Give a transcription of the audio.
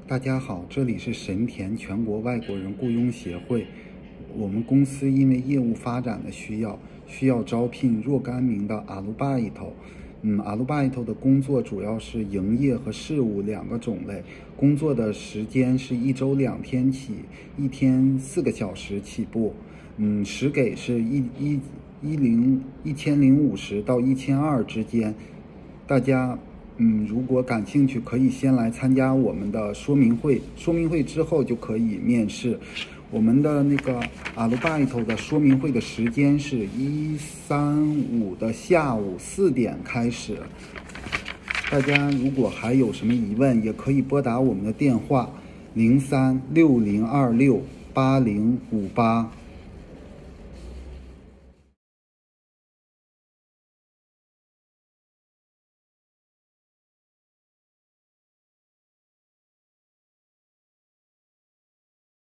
大家好，这里是神田全国外国人雇佣协会。我们公司因为业务发展的需要招聘若干名的阿鲁巴伊头。阿鲁巴伊头的工作主要是营业和事务两个种类，工作的时间是1周2天起，一天4个小时起步。时给是1050到1200之间。大家如果感兴趣，可以先来参加我们的说明会，说明会之后就可以面试。我们的那个阿鲁巴伊头的说明会的时间是135的下午4点开始。大家如果还有什么疑问，也可以拨打我们的电话0360268058。